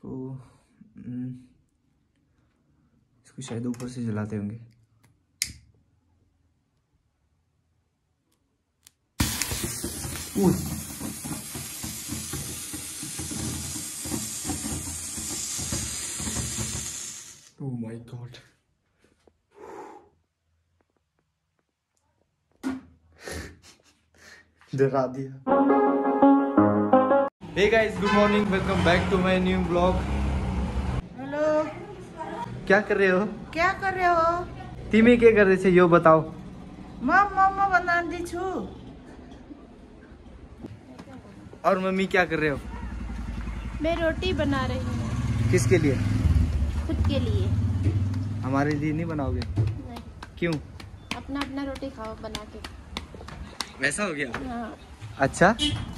इसको शायद ऊपर से जलाते होंगे। ओह माय गॉड, डरा दिया। Hey guys, good morning, welcome back to my new blog. Hello, क्या कर रहे हो? क्या कर रहे हो? तिमी के कर रहे थे यो बताओ। मोमो बना दी छु। और मम्मी क्या कर रहे हो? मैं रोटी बना रही हूँ। किसके लिए? खुद के लिए। हमारे लिए नहीं बनाओगे? नहीं। क्यों? अपना अपना रोटी खाओ बना के। वैसा हो गया? हाँ। अच्छा,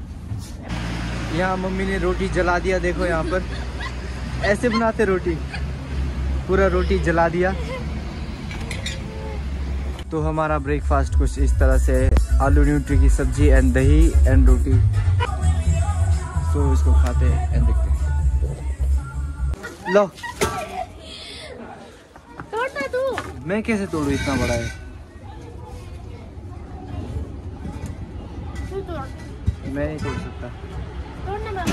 यहाँ मम्मी ने रोटी जला दिया। देखो यहाँ पर ऐसे बनाते रोटी, पूरा रोटी जला दिया। तो हमारा ब्रेकफास्ट कुछ इस तरह से है, आलू न्यूट्री की सब्जी एंड दही एंड रोटी। तो इसको खाते हैं एंड देखते हैं। लो, तोड़ना तू। मैं कैसे तोड़ू, इतना बड़ा है। तू तोड़। मैं नहीं तोड़ सकता। तोड़ना मत।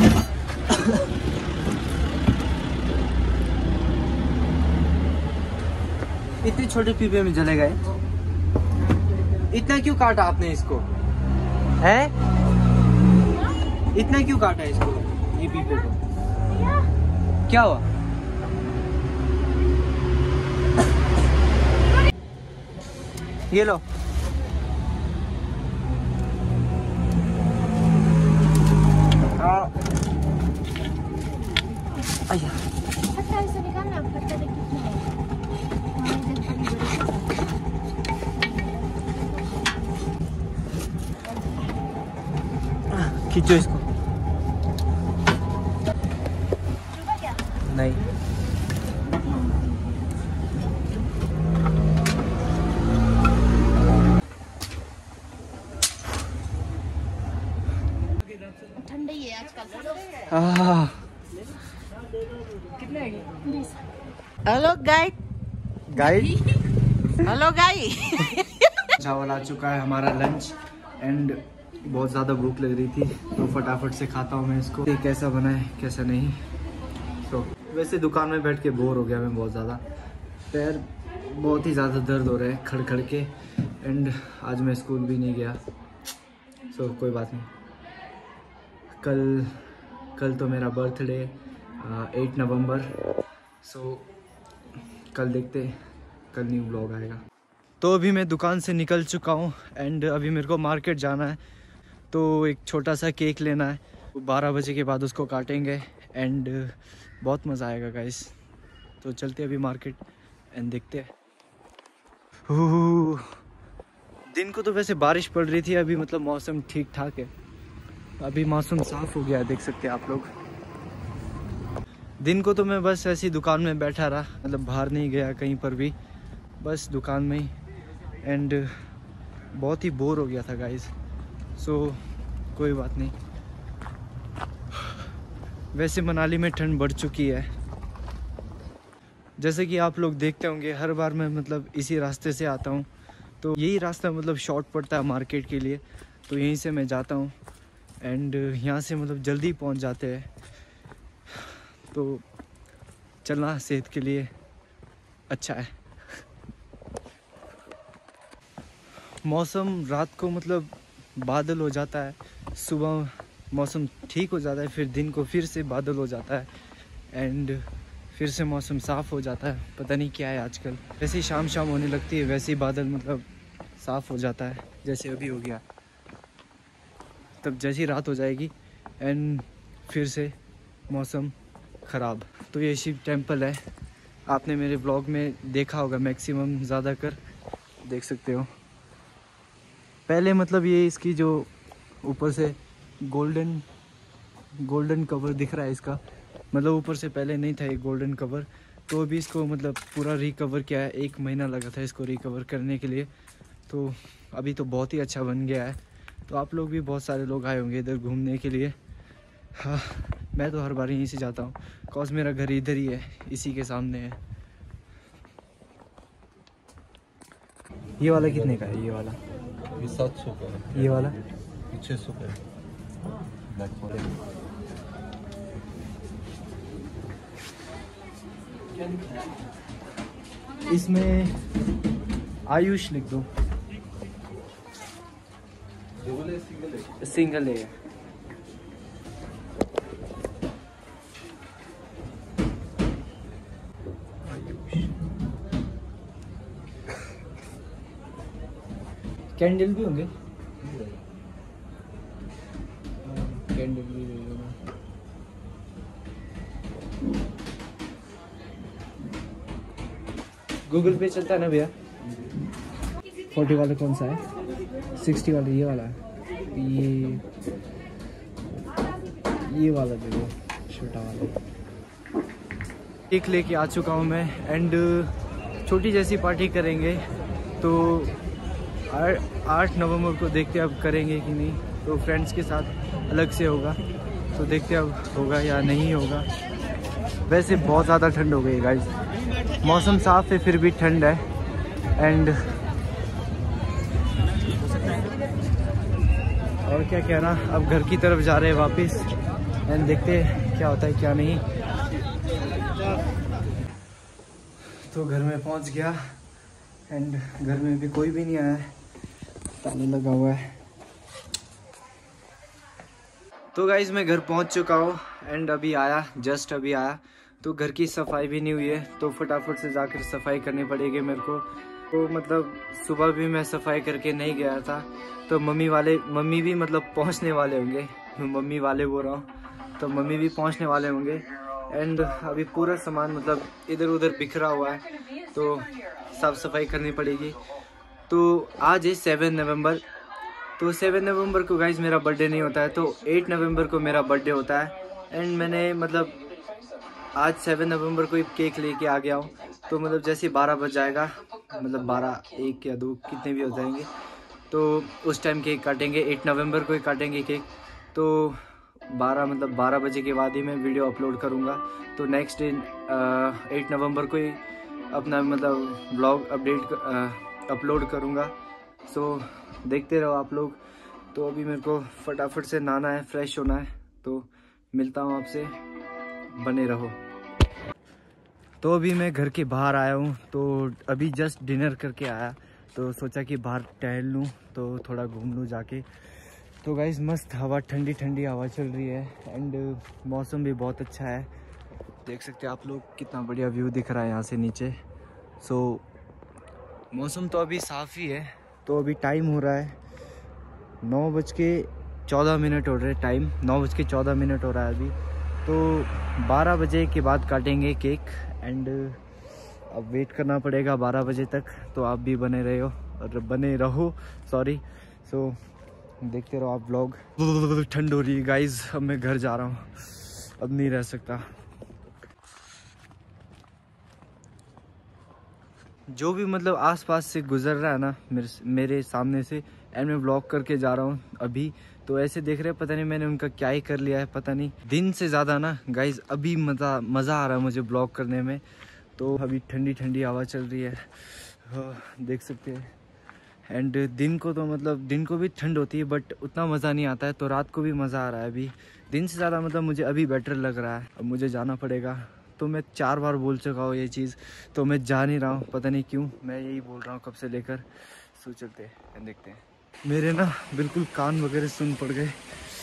इतनी छोटे पीपे में जले गए। इतना क्यों काटा आपने इसको? है? इतना क्यों काटा इसको, ये पीपे को? क्या हुआ? ये लो। आया। फट्टा इसे निकालना, फट्टा देख कितना है। खींचो इसको। चुभा क्या? नहीं। ठंडी है आजकल। कितने है? 20। Hello guide. Guide. Hello guide. चावल आ चुका है हमारा लंच एंड बहुत ज़्यादा भूख लग रही थी तो फटाफट से खाता हूँ मैं इसको। ये कैसा बना है कैसा नहीं। तो वैसे दुकान में बैठ के बोर हो गया मैं बहुत ज़्यादा। पैर बहुत ही ज़्यादा दर्द हो रहे हैं खड़ खड़ के एंड आज मैं स्कूल भी नहीं गया। सो कोई बात नहीं। कल तो मेरा बर्थडे 8 नवंबर। सो कल देखते, कल न्यू ब्लॉग आएगा। तो अभी मैं दुकान से निकल चुका हूँ एंड अभी मेरे को मार्केट जाना है। तो एक छोटा सा केक लेना है, 12 बजे के बाद उसको काटेंगे एंड बहुत मज़ा आएगा गाइस। तो चलते अभी मार्केट एंड देखते हैं। दिन को तो वैसे बारिश पड़ रही थी, अभी मतलब मौसम ठीक ठाक है। अभी मौसम साफ़ हो गया है, देख सकते हैं आप लोग। दिन को तो मैं बस ऐसी दुकान में बैठा रहा, मतलब बाहर नहीं गया कहीं पर भी, बस दुकान में ही एंड बहुत ही बोर हो गया था गाइस। सो कोई बात नहीं। वैसे मनाली में ठंड बढ़ चुकी है, जैसे कि आप लोग देखते होंगे। हर बार मैं मतलब इसी रास्ते से आता हूँ, तो यही रास्ता मतलब शॉर्ट पड़ता है मार्केट के लिए, तो यहीं से मैं जाता हूँ एंड यहाँ से मतलब जल्दी पहुँच जाते हैं। तो चलना सेहत के लिए अच्छा है। मौसम रात को मतलब बादल हो जाता है, सुबह मौसम ठीक हो जाता है, फिर दिन को फिर से बादल हो जाता है एंड फिर से मौसम साफ़ हो जाता है। पता नहीं क्या है आजकल, जैसे ही शाम होने लगती है वैसे ही बादल मतलब साफ़ हो जाता है, जैसे अभी हो गया। तब जैसी रात हो जाएगी एंड फिर से मौसम ख़राब। तो ये शिव टेम्पल है, आपने मेरे ब्लॉग में देखा होगा मैक्सिमम, ज़्यादा कर देख सकते हो। पहले मतलब ये इसकी जो ऊपर से गोल्डन कवर दिख रहा है इसका, मतलब ऊपर से पहले नहीं था ये गोल्डन कवर। तो अभी इसको मतलब पूरा रिकवर किया है, 1 महीना लगा था इसको रिकवर करने के लिए। तो अभी तो बहुत ही अच्छा बन गया है। तो आप लोग भी बहुत सारे लोग आए होंगे इधर घूमने के लिए। हाँ, मैं तो हर बार यहीं से जाता हूँ, कॉज मेरा घर इधर ही है, इसी के सामने है। ये वाला कितने का है? ये वाला ये 700 का है, ये वाला ये 600 का है। Black model. इसमें आयुष लिख दो। डबल है सिंगल है? सिंगल है। कैंडल भी होंगे? कैंडल भी ले लो। गूगल पे चलता है ना भैया? 40 वाला कौन सा है? 60 वाला ये वाला है। ये वाला दे दो, छोटा वाला। केक लेके आ चुका हूँ मैं एंड छोटी जैसी पार्टी करेंगे। तो 8 नवंबर को देखते हैं अब करेंगे कि नहीं, तो फ्रेंड्स के साथ अलग से होगा, तो देखते हैं अब होगा या नहीं होगा। वैसे बहुत ज़्यादा ठंड हो गई गाइस, मौसम साफ़ है फिर भी ठंड है। एंड और क्या कहना, अब घर की तरफ जा रहे हैं वापस एंड देखते हैं क्या होता है क्या नहीं। तो घर में पहुंच गया एंड घर में भी कोई भी नहीं आया है, ताला लगा हुआ है। तो गाइज मैं घर पहुंच चुका हूँ एंड अभी आया, जस्ट अभी आया। तो घर की सफाई भी नहीं हुई है, तो फटाफट से जाकर सफाई करनी पड़ेगी मेरे को। तो मतलब सुबह भी मैं सफाई करके नहीं गया था, तो मम्मी भी मतलब पहुंचने वाले होंगे, मम्मी वाले बोल रहा हूँ, तो मम्मी भी पहुंचने वाले होंगे। एंड अभी पूरा सामान मतलब इधर उधर बिखरा हुआ है, तो साफ सफाई करनी पड़ेगी। तो आज है 7 नवंबर, तो 7 नवंबर को गाइज मेरा बर्थडे नहीं होता है, तो 8 नवंबर को मेरा बर्थडे होता है। एंड मैंने मतलब आज 7 नवंबर को एक केक लेके आ गया हूँ, तो मतलब जैसे 12 बज जाएगा, मतलब 12, 1 या 2 कितने भी हो जाएंगे, तो उस टाइम केक काटेंगे। 8 नवंबर को ही काटेंगे केक, तो 12 बजे के बाद ही मैं वीडियो अपलोड करूँगा। तो नेक्स्ट डे 8 नवंबर को ही अपना मतलब व्लॉग अपलोड करूँगा। सो देखते रहो आप लोग। तो अभी मेरे को फटाफट से नहाना है, फ्रेश होना है, तो मिलता हूँ आपसे, बने रहो। तो अभी मैं घर के बाहर आया हूँ, तो अभी जस्ट डिनर करके आया, तो सोचा कि बाहर टहल लूँ, तो थोड़ा घूम लूँ जाके। तो गाइस मस्त हवा, ठंडी ठंडी हवा चल रही है एंड मौसम भी बहुत अच्छा है। देख सकते हैं आप लोग कितना बढ़िया व्यू दिख रहा है यहाँ से नीचे। सो मौसम तो अभी साफ़ ही है। तो अभी टाइम हो रहा है 9:14 हो रहे हैं, टाइम 9:14 हो रहा है अभी। तो 12 बजे के बाद काटेंगे केक एंड अब वेट करना पड़ेगा 12 बजे तक। तो आप भी बने रहो सॉरी। सो देखते रहो आप व्लॉग। ठंड हो रही है गाइज, अब मैं घर जा रहा हूँ, अब नहीं रह सकता। जो भी मतलब आसपास से गुजर रहा है ना मेरे सामने से, एंड मैं व्लॉग करके जा रहा हूँ अभी, तो ऐसे देख रहे हैं पता नहीं मैंने उनका क्या ही कर लिया है, पता नहीं। दिन से ज़्यादा ना गाइज अभी मज़ा आ रहा है मुझे ब्लॉग करने में। तो अभी ठंडी ठंडी हवा चल रही है, देख सकते हैं। एंड दिन को तो मतलब दिन को भी ठंड होती है बट उतना मज़ा नहीं आता है, तो रात को भी मज़ा आ रहा है। अभी दिन से ज़्यादा मतलब मुझे अभी बेटर लग रहा है। अब मुझे जाना पड़ेगा, तो मैं 4 बार बोल चुका हूँ ये चीज़, तो मैं जा नहीं रहा हूँ, पता नहीं क्यों मैं यही बोल रहा हूँ कब से लेकर। सो चलते हैं, देखते हैं। मेरे ना बिल्कुल कान वगैरह सुन पड़ गए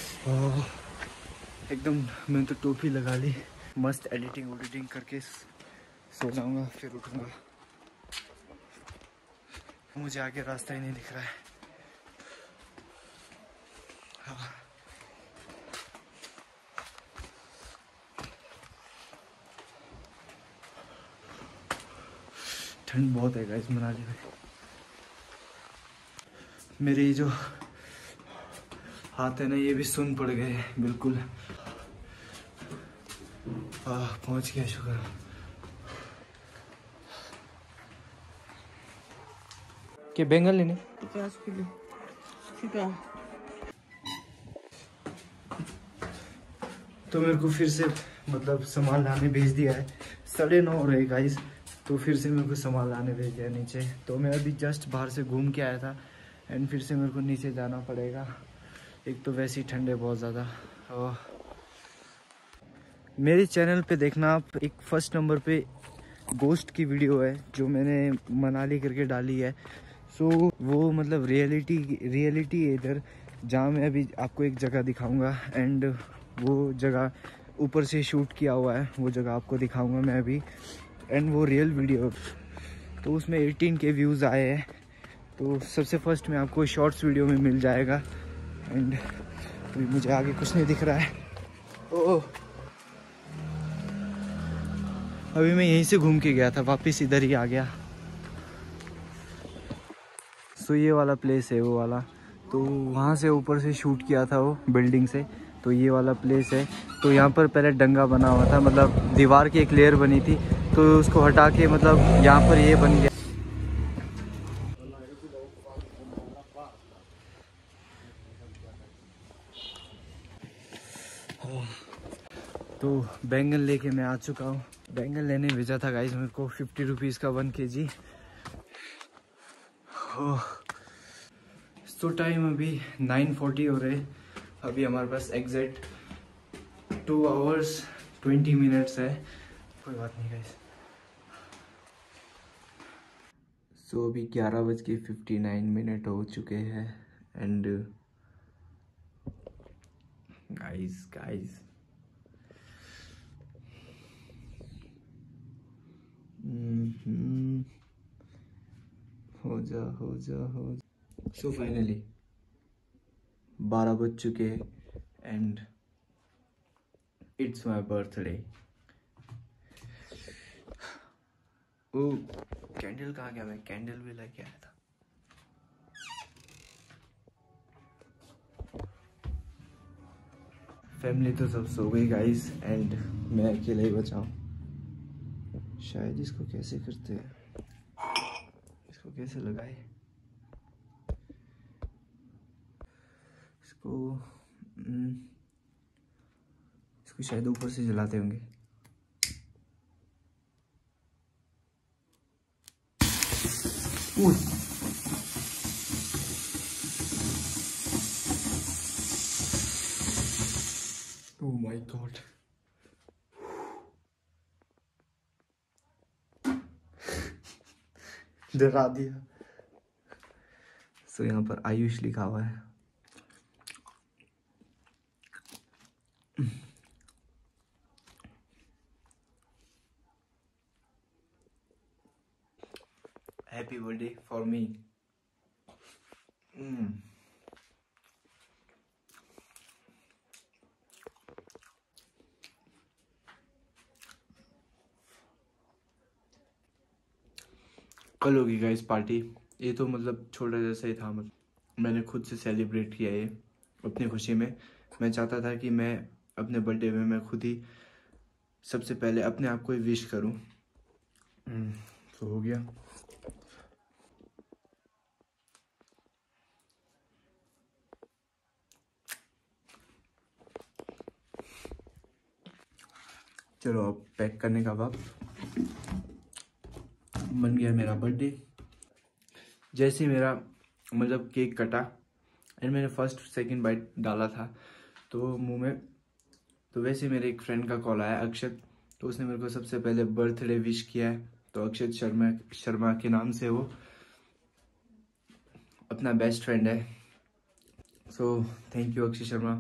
एकदम। मैंने तो टोपी लगा ली, मस्त एडिटिंग करके सो जाऊँगा, फिर उठूँगा। मुझे आगे रास्ता ही नहीं दिख रहा है। हाँ। ठंड बहुत है गाइस मनाली में। मेरे ये जो हाथ है ना ये भी सुन पड़ गए हैं बिल्कुल। पहुंच गया, शुक्र। क्या बैंगन लेने? 50 किलो ठीक है। तो मेरे को फिर से मतलब सामान लाने भेज दिया है। 9:30 हो रहे गाइस, तो फिर से मेरे को सामान लाने भेज दिया नीचे। तो मैं अभी जस्ट बाहर से घूम के आया था एंड फिर से मेरे को नीचे जाना पड़ेगा। एक तो वैसे ही ठंडे बहुत ज़्यादा। और मेरे चैनल पे देखना आप, एक फर्स्ट नंबर पे गोस्ट की वीडियो है जो मैंने मनाली करके डाली है। सो वो मतलब रियलिटी है इधर, जहाँ मैं अभी आपको एक जगह दिखाऊंगा एंड वो जगह ऊपर से शूट किया हुआ है, वो जगह आपको दिखाऊंगा मैं अभी। एंड वो रियल वीडियो, तो उसमें 18K व्यूज़ आए हैं। तो सबसे फर्स्ट में आपको शॉर्ट्स वीडियो में मिल जाएगा। एंड अभी मुझे आगे कुछ नहीं दिख रहा है। ओह, अभी मैं यहीं से घूम के गया था, वापस इधर ही आ गया। सो ये वाला प्लेस है वो वाला, तो वहाँ से ऊपर से शूट किया था वो बिल्डिंग से। तो ये वाला प्लेस है। तो यहाँ पर पहले डंगा बना हुआ था, मतलब दीवार की एक लेयर बनी थी, तो उसको हटा के मतलब यहाँ पर ये बन गया। तो बैंगन लेके मैं आ चुका हूँ। बैंगन लेने भेजा था गाइस मेरे को 50 रुपीज़ का 1 kg। तो टाइम अभी 9:40 हो रहे। अभी हमारे पास एग्जैक्ट 2 hours 20 minutes है। कोई बात नहीं गाइस। सो अभी 11:59 हो चुके हैं एंड गाइस हो जा। सो फाइनली 12 बज चुके and it's my birthday. Oh candle कहाँ गया? मैं कैंडल भी लेके आया था। फैमिली तो सब सो गई गाइस एंड मैं अकेले ही बचा हूँ। शायद इसको कैसे करते हैं, इसको कैसे लगाए, इसको शायद ऊपर से जलाते होंगे। ओह माय गॉड, डरा दिया। सो यहाँ पर आयुष लिखा हुआ है। Happy birthday for me. कल होगी गाइस पार्टी। ये तो मतलब छोटा जैसा ही था, मतलब मैंने खुद से सेलिब्रेट किया ये अपनी खुशी में। मैं चाहता था कि मैं अपने बर्थडे में मैं खुद ही सबसे पहले अपने आप को ही विश करूं। तो हो गया। चलो अब पैक करने का वक्त। बन गया मेरा बर्थडे। जैसे मेरा मतलब केक कटा एंड मैंने फर्स्ट सेकंड बाइट डाला था तो मुंह में, तो वैसे मेरे एक फ्रेंड का कॉल आया, अक्षत। तो उसने मेरे को सबसे पहले बर्थडे विश किया है। तो अक्षत शर्मा के नाम से वो अपना बेस्ट फ्रेंड है। So thank you Akshay Sharma.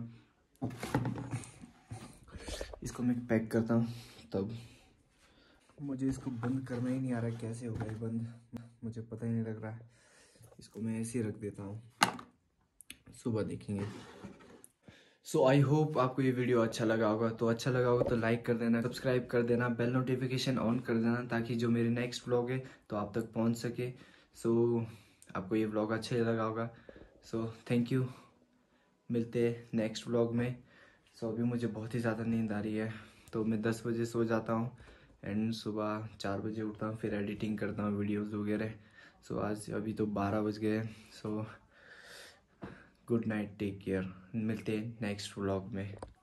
इसको मैं पैक करता हूँ। तब मुझे इसको बंद करना ही नहीं आ रहा, कैसे होगा ये बंद मुझे पता ही नहीं लग रहा है। इसको मैं ऐसे ही रख देता हूँ, सुबह देखेंगे। सो आई होप आपको ये वीडियो अच्छा लगा होगा। तो अच्छा लगा होगा तो लाइक कर देना, सब्सक्राइब कर देना, बेल नोटिफिकेशन ऑन कर देना ताकि जो मेरे नेक्स्ट व्लॉग है तो आप तक पहुँच सके। सो आपको ये व्लॉग अच्छा लगा होगा। सो थैंक यू, मिलते हैं नेक्स्ट व्लॉग में। सो अभी मुझे बहुत ही ज़्यादा नींद आ रही है, तो मैं 10 बजे सो जाता हूँ एंड सुबह 4 बजे उठता हूँ, फिर एडिटिंग करता हूँ वीडियोस वगैरह। सो आज अभी तो 12 बज गए। So good night, take care, मिलते हैं नेक्स्ट व्लॉग में।